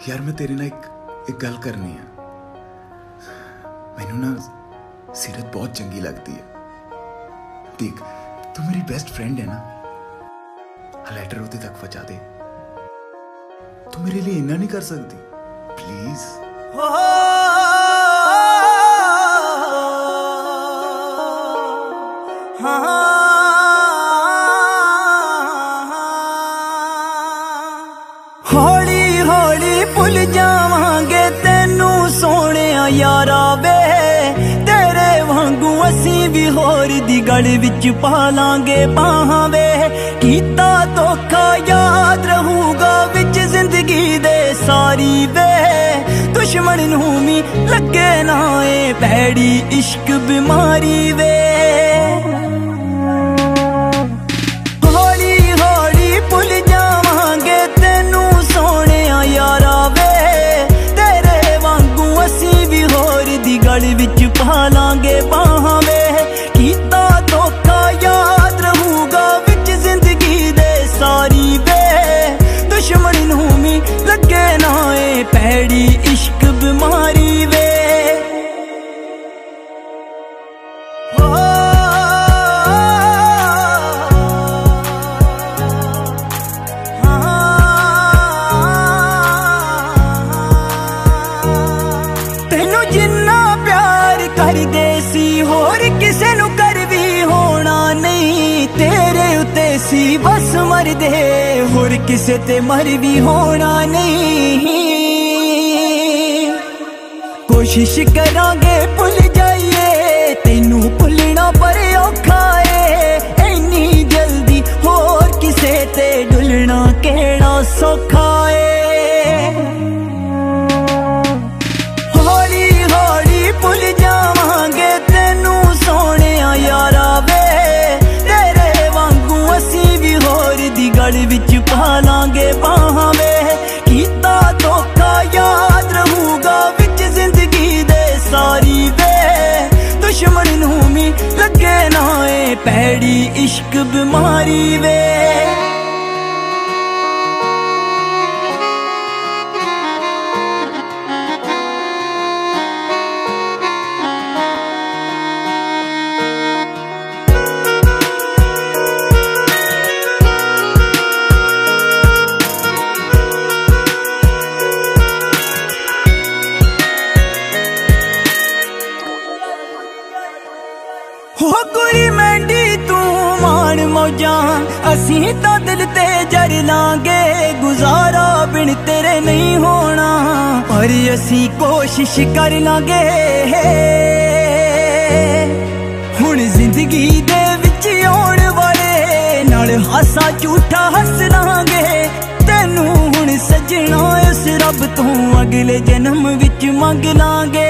यार मैं तेरे ना एक गल करनी है। मैनू ना सीरत बहुत चंगी लगती है। देख तू मेरी बेस्ट फ्रेंड है ना, लेटर उदे तक पहुंचा दे। तू मेरे लिए इन्ना नहीं कर सकती प्लीज? हौली हौली भुल जावांगे तेनू सोने यारा वे, तेरे वांगू असी भी होर दी गल विच पा लांगे बाहां वे। कीता धोखा याद रहूगा विच जिंदगी दे सारी वे, दुश्मन नू भी लगे ना ए भैड़ी इश्क बीमारी वे। हौली हौली भुल जावांगे तेनू सोने यारा वे, तेरे वांगू असी भी होर दी गल विच पा लांगे बाहां वे। कीता धोखा याद रहूगा विच जिंदगी दे सारी वे, दुश्मन नू भी लगे ना ए भैड़ी इश्क बीमारी वे। तेनू जिन्ना प्यार करदे सी होर किसे नू कर भी होना नहीं, तेरे उते सी बस मर दे होर किसे ते मर भी होना नहीं। कोशिश करांगे भुल जाइए तेनू भुलना पर औखा है, इन्नी जल्दी होर किसे ते डुलना केड़ा सौखा है। हौली हौली भुल जावांगे तेनू सोने यारा वे, तेरे वांगू असी भी होर दी गल विच पा लांगे बाहां वे। कीता धोखा याद रहूगा विच जिंदगी दे सारी वे, दुश्मन नू भी लगे ना ए भैड़ी इश्क बीमारी वे। हो कुड़ी मैंडी तू मान मौजा, असी तो दिल ते जर लांगे, गुजारा बिन तेरे नहीं होना पर असी कोशिश कर लांगे। हुण जिंदगी दे विच आउण वाले नाल हासा झूठा हस लांगे, तेनू हुण सजना उस रब तू अगले जन्म विच मंग लांगे।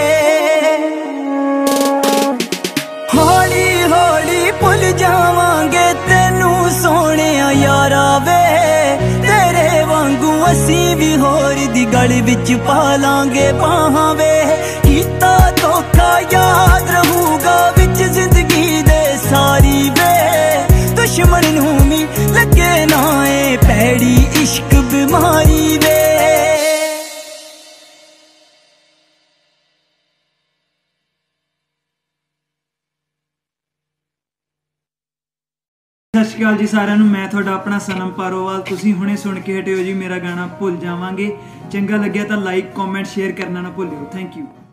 हौली हौली भुल जावांगे तेनू सोने यारा वे, तेरे वांगू असी भी होर दी गल विच पा लांगे बाहां वे। कीता धोखा याद रहूगा विच जिंदगी दे सारी वे, दुश्मन नू भी लगे ना ए भैड़ी इश्क बीमारी वे। सत श्री अकाल जी सारिਆਂ ਨੂੰ, मैं ਤੁਹਾਡਾ अपना सनम पारोवाल। ਤੁਸੀਂ ਹੁਣੇ सुन के हटे हो जी मेरा गाना भुल जावांगे। चंगा लग्या तो लाइक कॉमेंट शेयर करना ना भुल्लिओ। Thank you.